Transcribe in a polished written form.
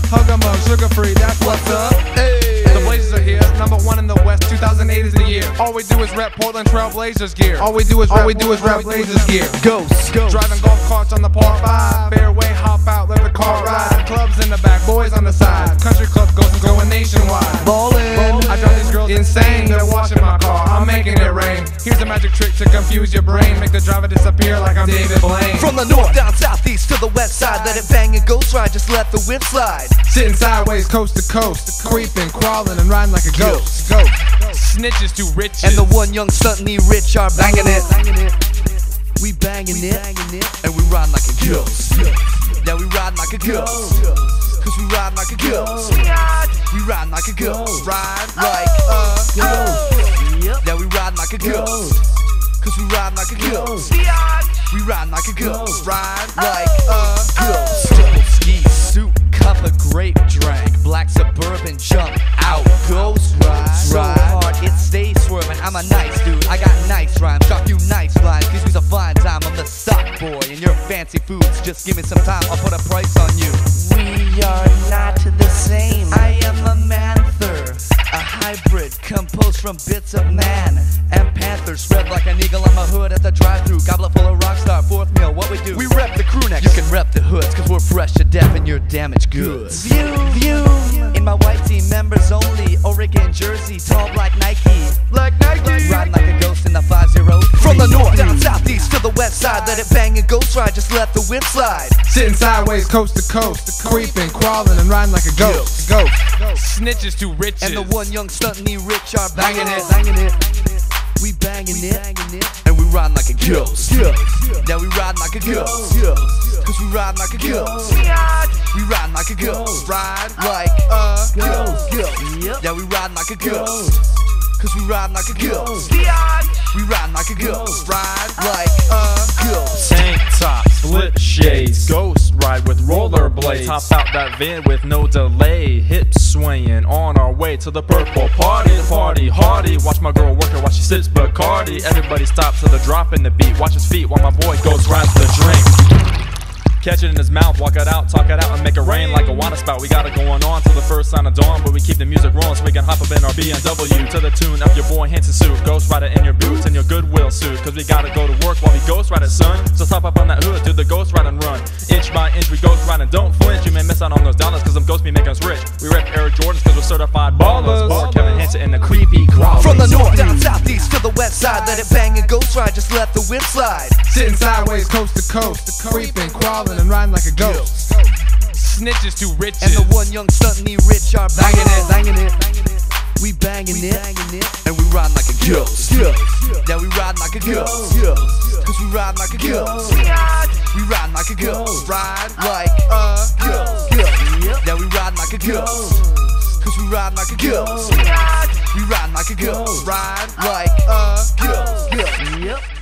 Hug 'em up, sugar free, that's what's up. Hey. The Blazers are here, #1 in the West, 2008 is the year. All we do is rep Portland Trail Blazers gear. All we do is rep Blazers gear. Ghost. Driving golf carts on the par 5. Fairway, hop out, let the car ride. Clubs in the back, boys on the side. Country club going nationwide. Ballin'. I drive these girls insane. They're washing my car, I'm making it rain. Here's a magic trick to confuse your brain. Make the driver disappear like I'm David Blaine. From the north, down southeast to the west side, let it bang and ghost ride, just let the whip slide. Sitting sideways, coast to coast, creeping, crawling, and riding like a ghost. Snitches to riches. And the one young stunty rich are banging it. We banging it, and we riding like a ghost. Yeah, we riding like a ghost. Cause we ride like a ghost. We ride like a ghost. Ride like a ghost. Yeah, we ride like a ghost. Cause we ride like a ghost. We ride like a ghost. Ride like a ghost. Double ski suit, cup of grape drank. Black Suburban jump out. Ghost ride. So hard it stays swerving. I'm a nice dude, I got nice rhymes. Drop you nice lines, gives me a fine time. I'm the stock boy and your fancy foods. Just give me some time, I'll put a price on you. We are not the same. I am a manther, a hybrid composed from bits of man and panther. Spread like an eagle on my hood at the drive-thru. Goblet full of rockstar, fourth meal, what we do? We rep the crew neck. You can rep the hoods, cause we're fresh to death and you're damaged goods. View, in my white team, members only. Oregon jersey, tall black Nike. Riding like a ghost in the 5-0. From the north, down southeast to the west side, let it bang and ghost ride, just let the whip slide. Sitting sideways, coast to coast, creeping, crawling, and riding like a ghost. Snitches to riches. And the one young stunty rich are banging it. We banging it, and we riding like a ghost. Yeah, we riding like a ghost. Cause we riding like a ghost. We riding like a ghost. Ride like a ghost. Yeah, we riding like a ghost. Cause we riding like a ghost. We riding like a ghost. Ride like a ghost. Tank top, split shades, ghost ride with rollerblades. Hop out that van with no delay, hips swaying on our way to the purple party. Party hardy, watch my girl work her while she sips Bacardi. Everybody stops to the drop in the beat, watch his feet while my boy ghost rides the drink. Catch it in his mouth, walk it out, talk it out, and make it rain like a water spout. We got it going on till the first sign of dawn, but we keep the music rolling so we can hop up in our BMW to the tune of your boy Hanson suit. Ghost rider in your boots and your Goodwill suit, cause we gotta go to work while we ghost ride it, son. So hop up on that hood, do the ghost ride and run. Inch by inch we ghost ride and don't flinch. You may miss out on those dollars cause them ghosts be making us rich. We rep Air Jordans cause we're certified ballers. Or Kevin Hanson in the creepy crawlers. From the north, down southeast to the west side, let it bang and ghost ride, just let the whip slide. Sitting sideways, coast to coast, creeping, crawling, and riding like a ghost. Snitches to riches. And the one young stunty rich are banging it. We banging it, and we riding like a ghost. Yeah, we riding like a ghost. Cause we riding like a ghost. We riding like a ghost. Ride like a ghost. Yeah, we riding like a ghost. Cause we riding like a ghost. We riding like a ghost. Ride like a ghost.